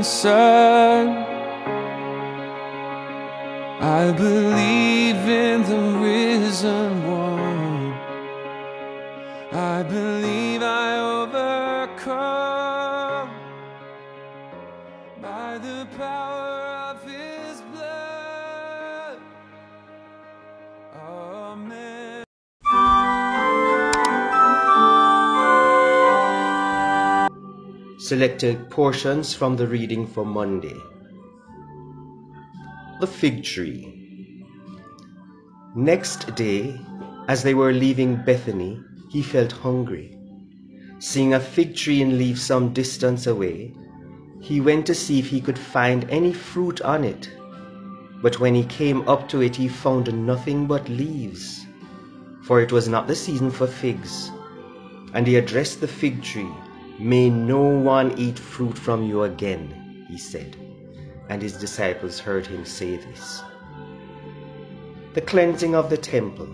Son. I believe in the risen one. I believe I overcome by the power of his blood. Amen. Selected portions from the reading for Monday. The fig tree. Next day, as they were leaving Bethany, he felt hungry. Seeing a fig tree in leaf some distance away, he went to see if he could find any fruit on it. But when he came up to it, he found nothing but leaves, for it was not the season for figs. And he addressed the fig tree, "May no one eat fruit from you again," he said. And his disciples heard him say this. The cleansing of the temple.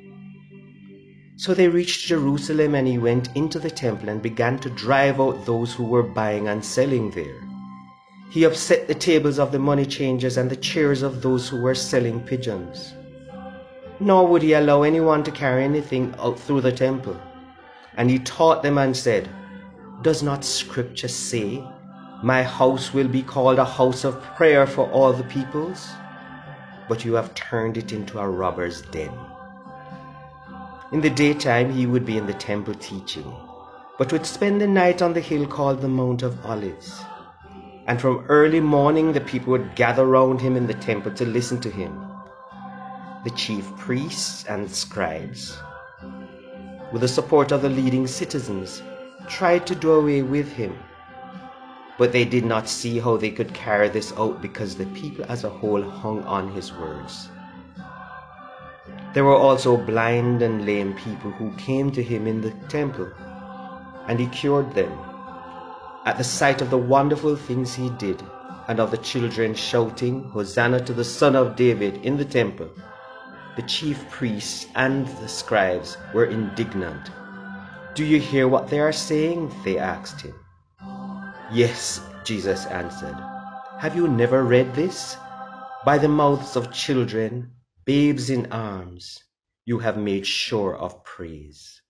So they reached Jerusalem, and he went into the temple and began to drive out those who were buying and selling there. He upset the tables of the money changers and the chairs of those who were selling pigeons. Nor would he allow anyone to carry anything out through the temple. And he taught them and said, "Does not Scripture say, 'My house will be called a house of prayer for all the peoples'? But you have turned it into a robber's den." In the daytime he would be in the temple teaching, but would spend the night on the hill called the Mount of Olives. And from early morning the people would gather round him in the temple to listen to him. The chief priests and scribes, with the support of the leading citizens, tried to do away with him. But they did not see how they could carry this out because the people as a whole hung on his words. There were also blind and lame people who came to him in the temple, and he cured them. At the sight of the wonderful things he did, and of the children shouting, "Hosanna to the Son of David," in the temple, the chief priests and the scribes were indignant. "Do you hear what they are saying?" they asked him. "Yes," Jesus answered. "Have you never read this? By the mouths of children, babes in arms, you have made sure of praise."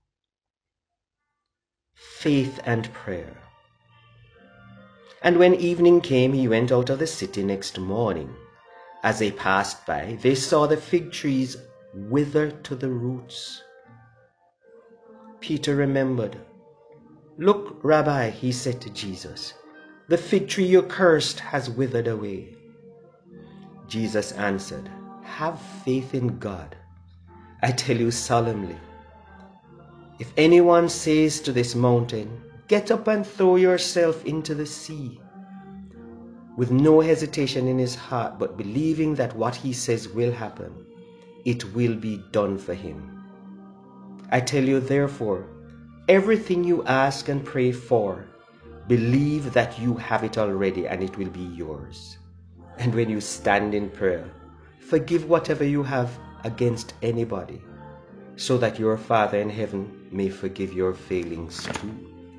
Faith and prayer. And when evening came, he went out of the city next morning. As they passed by, they saw the fig trees withered to the roots. Peter remembered. "Look, Rabbi," he said to Jesus, "the fig tree you cursed has withered away." Jesus answered, "Have faith in God. I tell you solemnly, if anyone says to this mountain, 'Get up and throw yourself into the sea,' with no hesitation in his heart, but believing that what he says will happen, it will be done for him. I tell you, therefore, everything you ask and pray for, believe that you have it already and it will be yours. And when you stand in prayer, forgive whatever you have against anybody, so that your Father in heaven may forgive your failings too."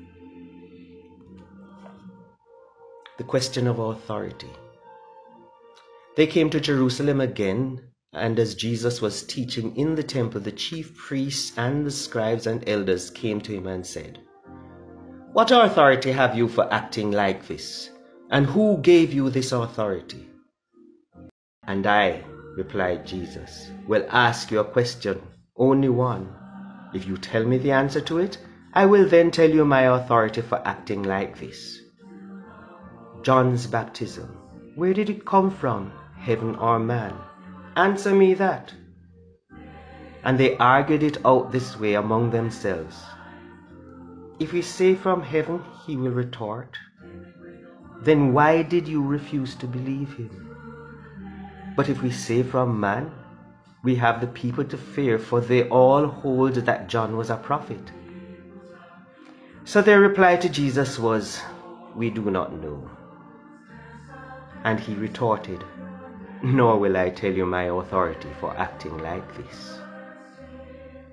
The question of authority. They came to Jerusalem again, and as Jesus was teaching in the temple, the chief priests and the scribes and elders came to him and said, "What authority have you for acting like this? And who gave you this authority?" "And I," replied Jesus, "will ask you a question, only one. If you tell me the answer to it, I will then tell you my authority for acting like this. John's baptism, where did it come from, heaven or man? Answer me that." And they argued it out this way among themselves. "If we say from heaven," he will retort, "then why did you refuse to believe him? But if we say from man, we have the people to fear, for they all hold that John was a prophet." So their reply to Jesus was, "We do not know." And he retorted, "Nor will I tell you my authority for acting like this."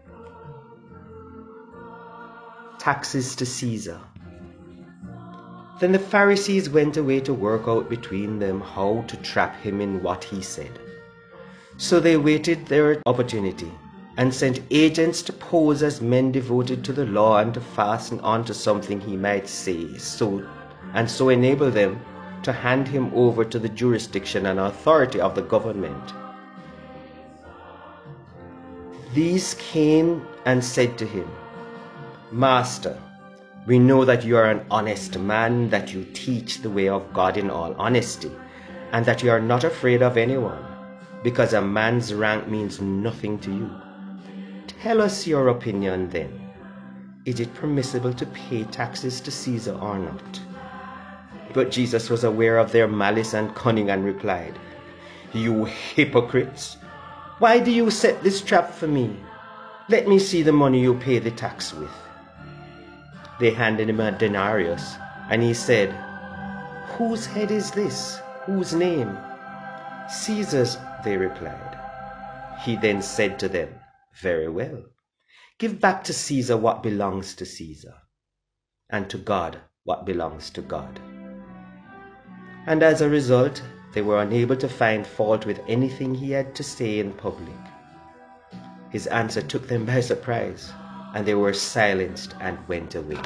Taxes to Caesar. Then the Pharisees went away to work out between them how to trap him in what he said. So they waited their opportunity and sent agents to pose as men devoted to the law and to fasten onto something he might say, so enable them to hand him over to the jurisdiction and authority of the government. These came and said to him, "Master, we know that you are an honest man, that you teach the way of God in all honesty, and that you are not afraid of anyone, because a man's rank means nothing to you. Tell us your opinion then. Is it permissible to pay taxes to Caesar or not?" But Jesus was aware of their malice and cunning and replied, "You hypocrites! Why do you set this trap for me? Let me see the money you pay the tax with." They handed him a denarius, and he said, "Whose head is this? Whose name?" "Caesar's," they replied. He then said to them, "Very well. Give back to Caesar what belongs to Caesar, and to God what belongs to God." And as a result, they were unable to find fault with anything he had to say in public. His answer took them by surprise, and they were silenced and went away.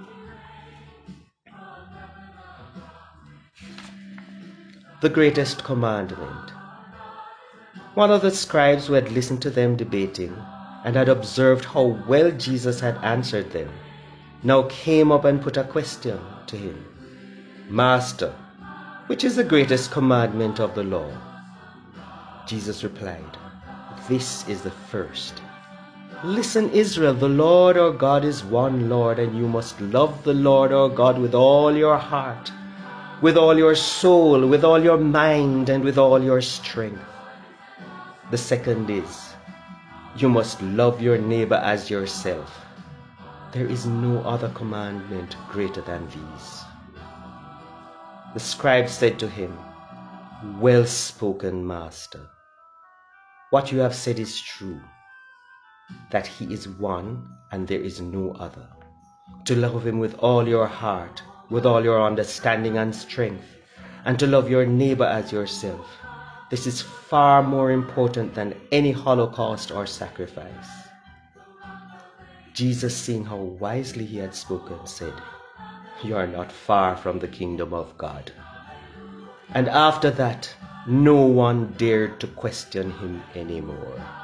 The greatest commandment. One of the scribes who had listened to them debating and had observed how well Jesus had answered them, now came up and put a question to him. "Master, which is the greatest commandment of the law?" Jesus replied, "This is the first. Listen, Israel, the Lord our God is one Lord, and you must love the Lord our God with all your heart, with all your soul, with all your mind, and with all your strength. The second is, you must love your neighbor as yourself. There is no other commandment greater than these." The scribe said to him, "Well spoken, Master. What you have said is true, that he is one and there is no other. To love him with all your heart, with all your understanding and strength, and to love your neighbor as yourself. This is far more important than any holocaust or sacrifice." Jesus, seeing how wisely he had spoken, said, "You are not far from the kingdom of God." And after that, no one dared to question him anymore.